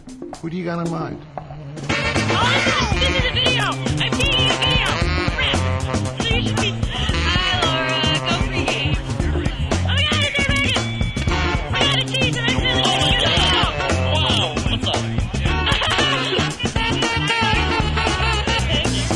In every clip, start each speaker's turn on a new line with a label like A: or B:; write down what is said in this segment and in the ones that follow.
A: What do you got in mind?
B: Oh, this is a video! I'm taking a video! Crap! So you should be... Hi, Laura. Go pregame. Oh my god, it's Megan! I got a cheese and I'm really good at it!
C: Wow, what's up?
B: Thank you.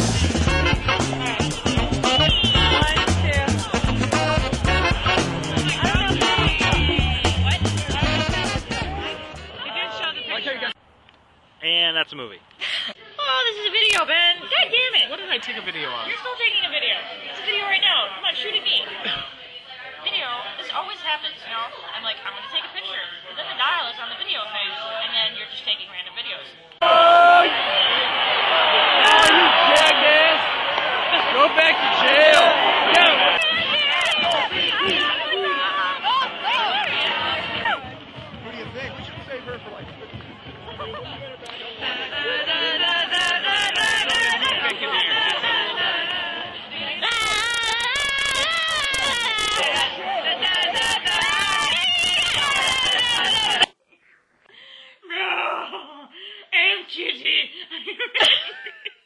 C: And that's a movie.
B: Oh, this is a video, Ben. God damn it.
C: What did I take a video of?
B: You're still taking a video. It's a video right now. Come on, shoot at me. Video, this always happens, you know? I'm like, I'm going to take a picture. But then the dial is on the video page, and then you're just taking random videos.
C: Oh, you jackass! Go back to jail! Yeah.
A: What do you think? We should save her for like 50
B: No! I'm cutie!